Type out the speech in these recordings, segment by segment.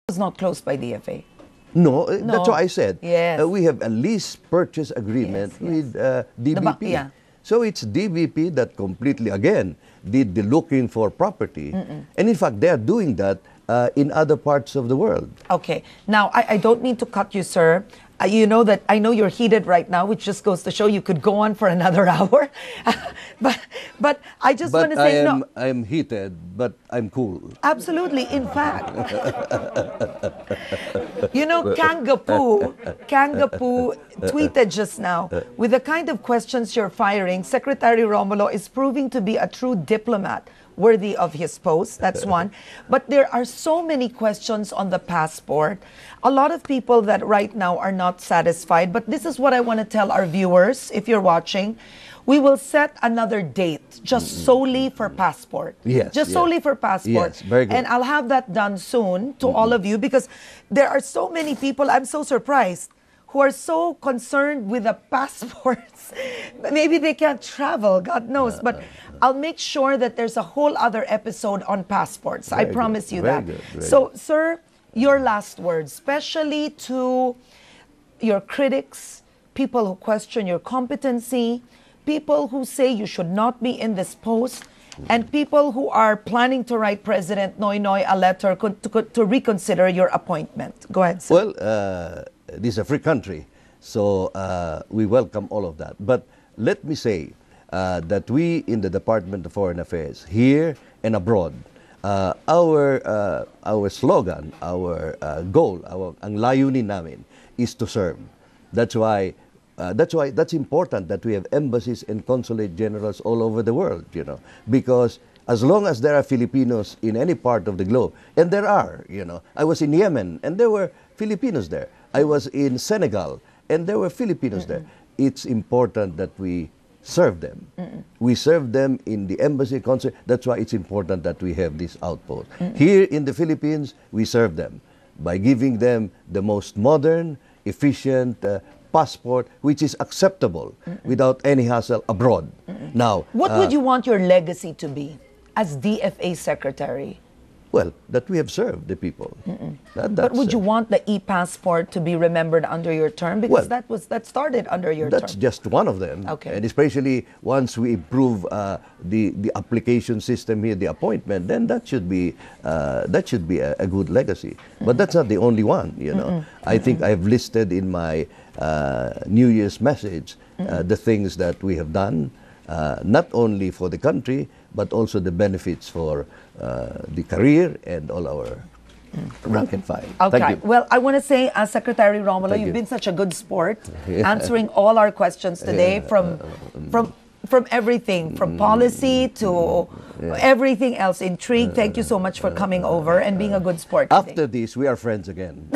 was not closed by DFA. No, No. that's what I said. Yes. We have a lease purchase agreement Yes, yes. with DBP. Yeah. So it's DBP that completely, again, did the looking for property. And in fact, they are doing that in other parts of the world. Okay. Now, I don't mean to cut you, sir. You know that I know you're heated right now, which just goes to show you could go on for another hour. but I just want to say, no. I am heated, but I'm cool. Absolutely. In fact, you know, Kangapu tweeted just now, with the kind of questions you're firing, Secretary Romulo is proving to be a true diplomat worthy of his post. That's one. But there are so many questions on the passport. A lot of people that right now are not satisfied. But this is what I want to tell our viewers, if you're watching. We will set another date just solely for passport. Yes. Just solely for passport. Yes, very good. And I'll have that done soon to all of you, because there are so many people, I'm so surprised, who are so concerned with the passports. Maybe they can't travel, God knows. But I'll make sure that there's a whole other episode on passports. I promise you that. So, sir, your last words, especially to your critics, people who question your competency, people who say you should not be in this post, and people who are planning to write President Noynoy a letter to reconsider your appointment. Go ahead, sir. Well, this is a free country, so we welcome all of that. But let me say that we in the Department of Foreign Affairs, here and abroad, our slogan, our goal, ang layunin namin is to serve. That's why that's important that we have embassies and consulate generals all over the world, you know, because as long as there are Filipinos in any part of the globe, and there are, you know, I was in Yemen and there were Filipinos there. I was in Senegal and there were Filipinos there. It's important that we serve them. We serve them in the embassy, consulate. That's why it's important that we have this outpost. Here in the Philippines, we serve them by giving them the most modern, efficient passport, which is acceptable without any hassle abroad. Now, what would you want your legacy to be as DFA Secretary? Well, that we have served the people. But would you want the e-passport to be remembered under your term? Because that started under your term. That's just one of them. Okay. And especially once we improve the application system here, the appointment, then that should be a good legacy. But that's not the only one. You know, I think I have listed in my New Year's message the things that we have done, not only for the country, but also the benefits for the career and all our rank and file. Okay. Thank you. Well, I want to say, Secretary Romulo, Thank you've you. been such a good sport, answering all our questions today, from everything, from policy to everything else. Intrigue. Thank you so much for coming over and being a good sport today. After this, we are friends again.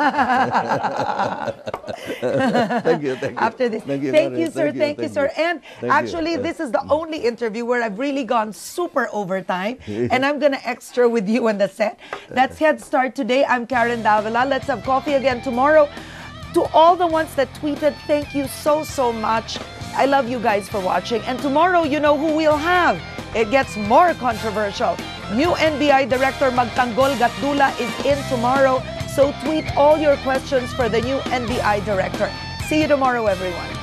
Thank you. After this. Thank you, sir. Thank you, sir. And actually, this is the only interview where I've really gone super overtime. And I'm going to extra with you on the set. That's Head Start today. I'm Karen Davila. Let's have coffee again tomorrow. To all the ones that tweeted, thank you so much. I love you guys for watching. And tomorrow, you know who we'll have. It gets more controversial. New NBI Director Magtanggol Gatdula is in tomorrow. So tweet all your questions for the new NBI Director. See you tomorrow, everyone.